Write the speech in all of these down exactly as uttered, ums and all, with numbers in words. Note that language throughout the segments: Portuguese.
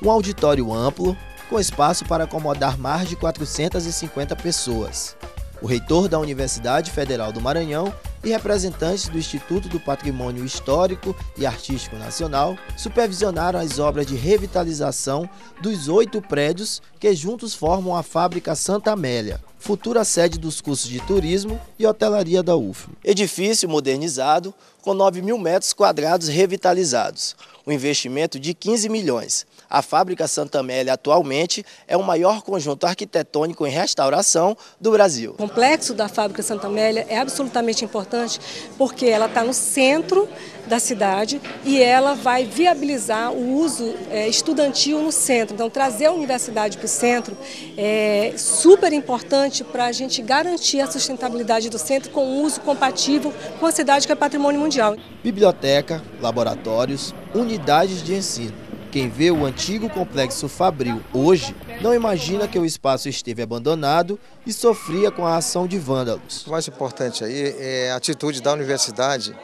Um auditório amplo, com espaço para acomodar mais de quatrocentas e cinquenta pessoas. O reitor da Universidade Federal do Maranhão e representantes do Instituto do Patrimônio Histórico e Artístico Nacional supervisionaram as obras de revitalização dos oito prédios que juntos formam a Fábrica Santa Amélia, futura sede dos cursos de turismo e hotelaria da U F M. Edifício modernizado com nove mil metros quadrados revitalizados, um investimento de quinze milhões. A Fábrica Santa Amélia atualmente é o maior conjunto arquitetônico em restauração do Brasil. O complexo da Fábrica Santa Amélia é absolutamente importante porque ela está no centro da cidade e ela vai viabilizar o uso é, estudantil no centro. Então, trazer a universidade para o centro é super importante para a gente garantir a sustentabilidade do centro com um uso compatível com a cidade que é patrimônio mundial. Biblioteca, laboratórios, unidades de ensino. Quem vê o antigo complexo fabril hoje não imagina que o espaço esteve abandonado e sofria com a ação de vândalos. O mais importante aí é a atitude da universidade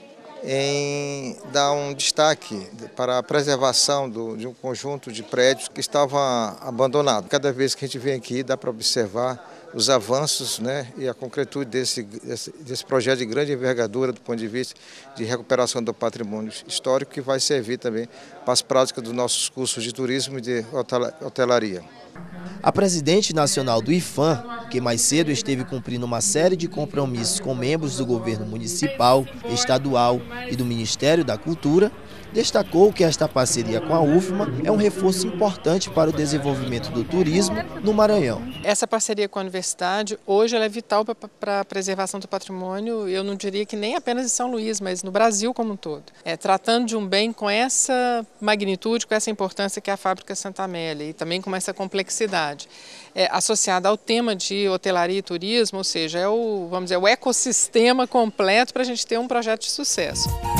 em dar um destaque para a preservação do, de um conjunto de prédios que estavam abandonados. Cada vez que a gente vem aqui dá para observar os avanços, né, e a concretude desse, desse, desse projeto de grande envergadura do ponto de vista de recuperação do patrimônio histórico, que vai servir também para as práticas dos nossos cursos de turismo e de hotelaria. A presidente nacional do I F A M, que mais cedo esteve cumprindo uma série de compromissos com membros do governo municipal, estadual e do Ministério da Cultura, destacou que esta parceria com a U F M A é um reforço importante para o desenvolvimento do turismo no Maranhão. Essa parceria com a universidade, hoje, ela é vital para a preservação do patrimônio, eu não diria que nem apenas em São Luís, mas no Brasil como um todo. É, tratando de um bem com essa magnitude, com essa importância que é a Fábrica Santa Amélia e também com essa complexidade. É, associada ao tema de hotelaria e turismo, ou seja, é o, vamos dizer, o ecossistema completo para a gente ter um projeto de sucesso.